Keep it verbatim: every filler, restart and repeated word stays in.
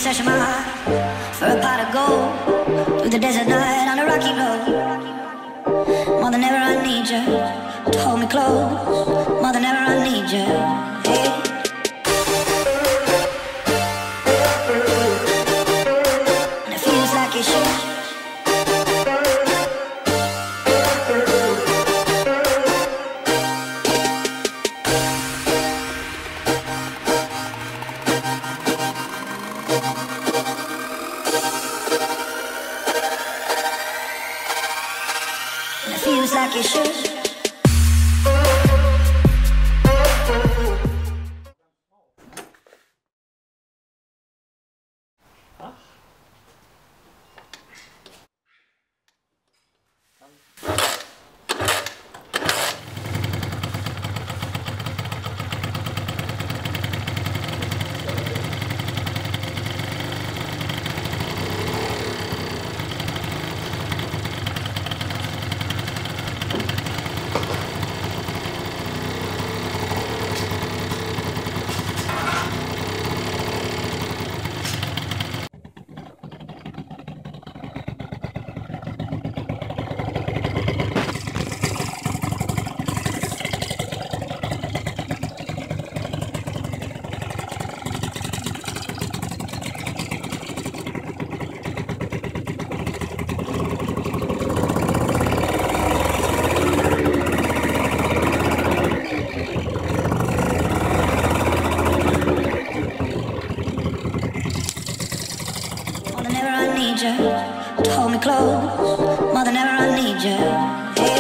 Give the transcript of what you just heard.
searching my heart for a pot of gold through the desert night on a rocky road. More than ever I need you to hold me close. More than ever I need you. Hey. And it feels like it should. Like you should. To hold me close, more than ever I need you. Hey.